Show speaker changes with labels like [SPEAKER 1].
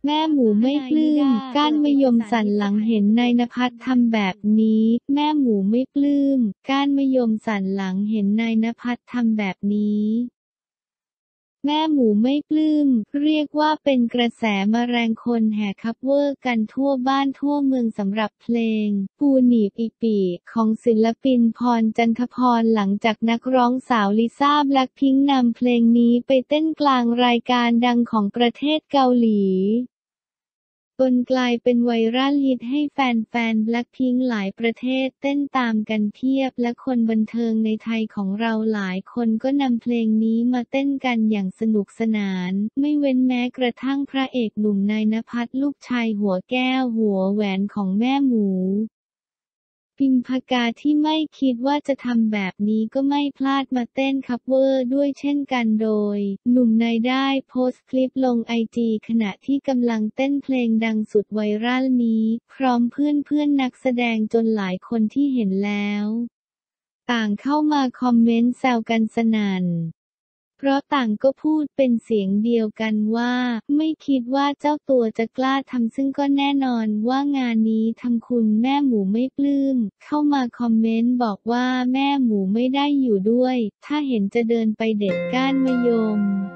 [SPEAKER 1] แม่หมูไม่ปลื้มก้านมะยมสั่นหลังเห็นนายณภัทรทำแบบนี้แม่หมูไม่ปลื้มก้านมะยมสั่นหลังเห็นนายณภัทรทำแบบนี้แม่หมูไม่ปลื้มเรียกว่าเป็นกระแสมาแรงคนแห่คัฟเวอร์กันทั่วบ้านทั่วเมืองสำหรับเพลงปูหนีบอีปีของศิลปินพรจันทพรหลังจากนักร้องสาวลิซ่าแบล็คพิงค์นำเพลงนี้ไปเต้นกลางรายการดังของประเทศเกาหลีจนกลายเป็นไวรัลฮิตให้แฟนๆแบล็คพิงค์หลายประเทศเต้นตามกันเพียบและคนบันเทิงในไทยของเราหลายคนก็นำเพลงนี้มาเต้นกันอย่างสนุกสนานไม่เว้นแม้กระทั่งพระเอกหนุ่มนายณภัทรลูกชายหัวแก้วหัวแหวนของแม่หมูพิมพากาที่ไม่คิดว่าจะทำแบบนี้ก็ไม่พลาดมาเต้นคัฟเวอร์ด้วยเช่นกันโดยหนุ่มนายได้โพสต์คลิปลงไอจีขณะที่กำลังเต้นเพลงดังสุดไวรัลนี้พร้อมเพื่อนนักแสดงจนหลายคนที่เห็นแล้วต่างเข้ามาคอมเมนต์แซวกันสนั่นเพราะต่างก็พูดเป็นเสียงเดียวกันว่าไม่คิดว่าเจ้าตัวจะกล้าทำซึ่งก็แน่นอนว่างานนี้ทำคุณแม่หมูไม่ปลื้มเข้ามาคอมเมนต์บอกว่าแม่หมูไม่ได้อยู่ด้วยถ้าเห็นจะเดินไปเด็ดก้านมะยม